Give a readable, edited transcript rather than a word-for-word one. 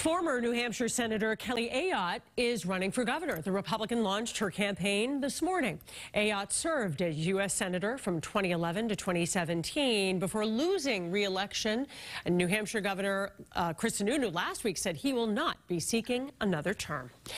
Former New Hampshire Senator Kelly Ayotte is running for governor. The Republican launched her campaign this morning. Ayotte served as U.S. Senator from 2011 to 2017 before losing re-election. And New Hampshire Governor Chris Sununu last week said he will not be seeking another term.